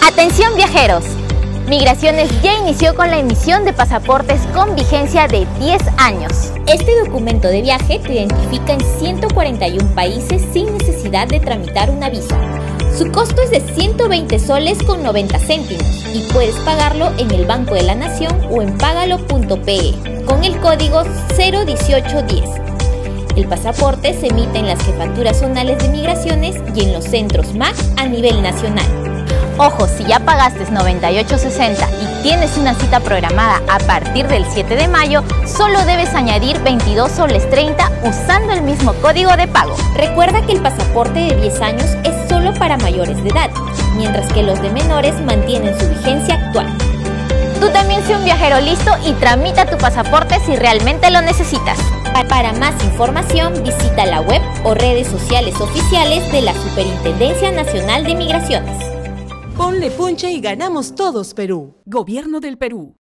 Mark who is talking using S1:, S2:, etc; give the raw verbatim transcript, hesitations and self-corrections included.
S1: Atención viajeros, Migraciones ya inició con la emisión de pasaportes con vigencia de diez años.
S2: Este documento de viaje te identifica en ciento cuarenta y uno países sin necesidad de tramitar una visa. Su costo es de ciento veinte soles con noventa céntimos y puedes pagarlo en el Banco de la Nación o en pagalo punto pe con el código cero dieciocho diez. El pasaporte se emite en las jefaturas zonales de migraciones y en los centros M A C a nivel nacional.
S1: Ojo, si ya pagaste noventa y ocho sesenta y tienes una cita programada a partir del siete de mayo, solo debes añadir veintidós soles treinta usando el mismo código de pago.
S2: Recuerda que el pasaporte de diez años es solo para mayores de edad, mientras que los de menores mantienen su vigencia actual.
S1: Tú también sé un viajero listo y tramita tu pasaporte si realmente lo necesitas.
S2: Para más información, visita la web o redes sociales oficiales de la Superintendencia Nacional de Migraciones.
S3: Ponle punche y ganamos todos, Perú.
S4: Gobierno del Perú.